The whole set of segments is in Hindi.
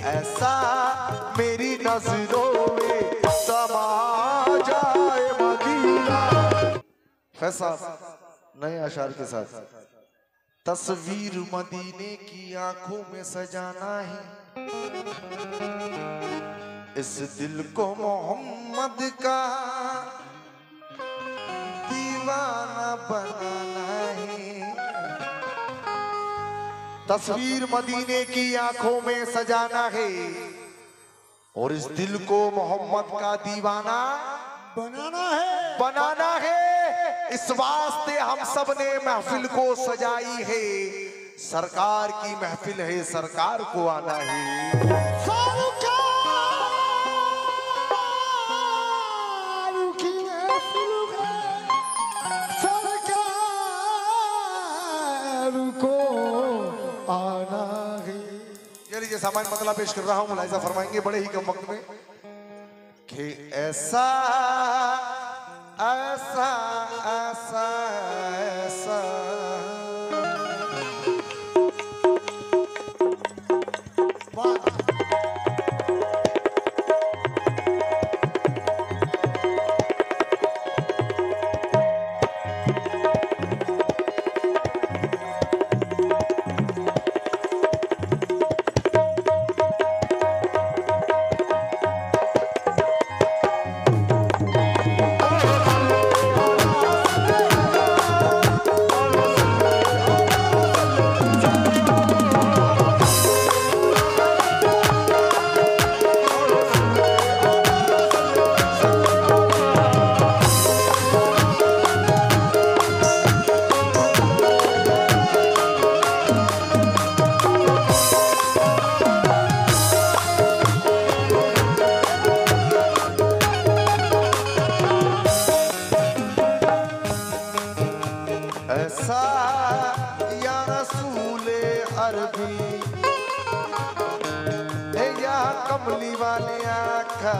ऐसा मेरी नजरों में समा जाए मदीना। फैसल नए अशार के साथ। तस्वीर मदीने की आंखों में सजाना है, इस दिल को मोहम्मद का दीवाना बनाना है। तस्वीर मदीने की आंखों में सजाना है और इस दिल को मोहम्मद का दीवाना बनाना है। इस वास्ते हम सब ने महफिल को सजाई है। सरकार की महफिल है, सरकार को आना है। ये सामान्य मतला पेश कर रहा हूं, मुलाहिजा फरमाएंगे बड़े ही कम वक्त में कि ऐसा ऐसा ऐसा ऐसा ऐसा या रसूले अरबी है या कमली वाले आका,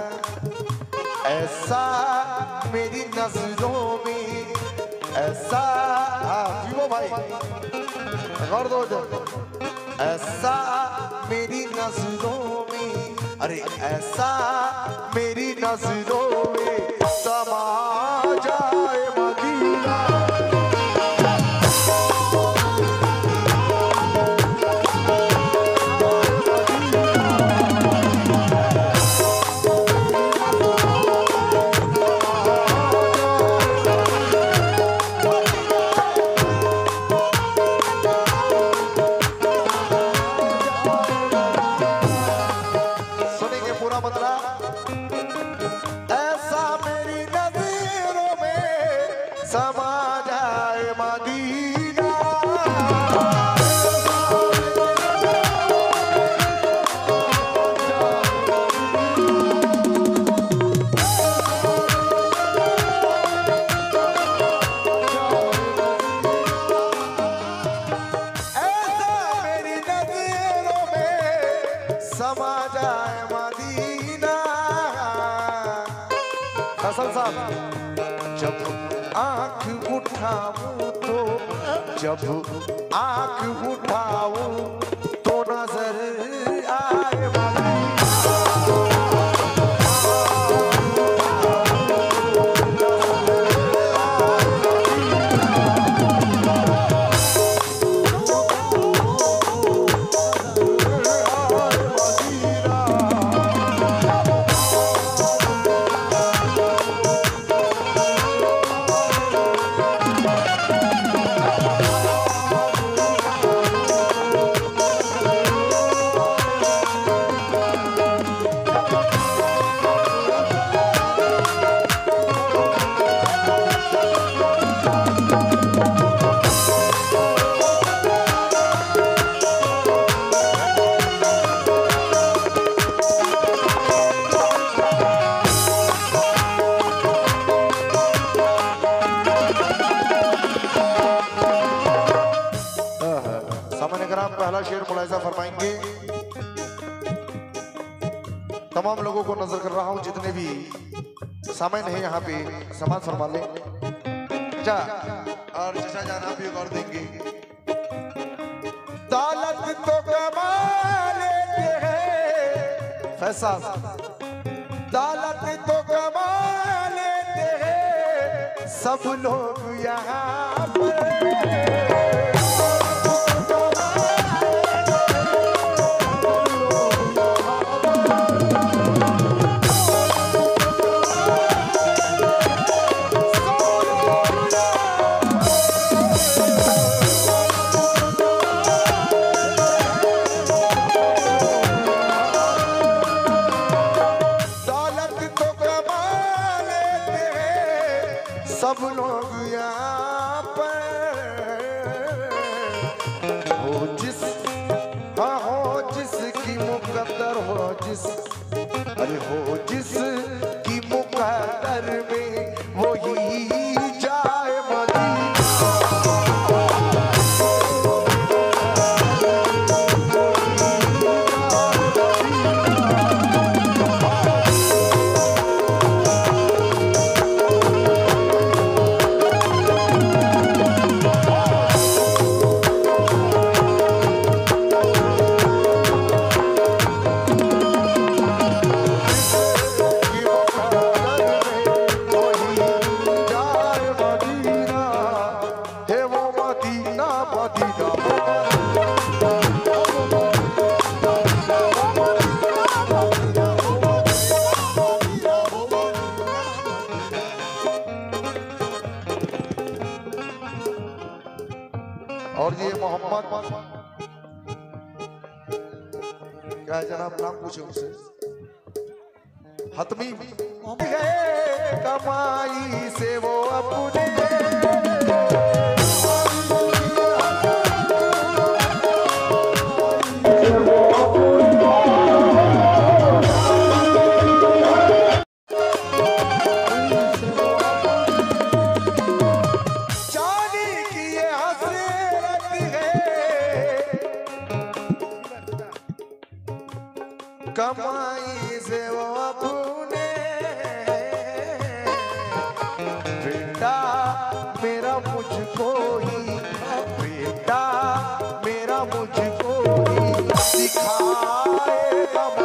ऐसा मेरी नजरों में ऐसा विवो भाई गौर दो ऐसा मेरी नजरों में, अरे ऐसा मेरी नजरों में समा जाए मदीना। ऐसा मेरी नज़रों में समा जाए मदीना। ऐसा मेरी नज़रों में समा जाए मदीना। फसल साहब जब आंख उठाऊं तो जब आंख उठाऊं तो नजर आए पहला शेर मुलाहिजा फरमाएंगे। तमाम लोगों को नजर कर रहा हूं, जितने भी सामईन है यहाँ पे समाज फरमा ले जा और चचा जान आप भी गौर देंगे। दौलत तो कमा लेते हैं फैसल दौलत तो कमा लेते हैं सब लोग यहाँ पर। सब लोग यहाँ पर हो जिस हाँ हो जिसकी मुकद्दर हो जिस अरे हो जिस की मुकद्दर में वो ही जाए मदीना। और ये मोहम्मद क्या है जनाब, नाम पूछे उनसे। हतमी गए कमाई से वो अपने कमाई से वो अपने बेटा मेरा मुझको ही बेटा मेरा मुझको ही सिखाएगा।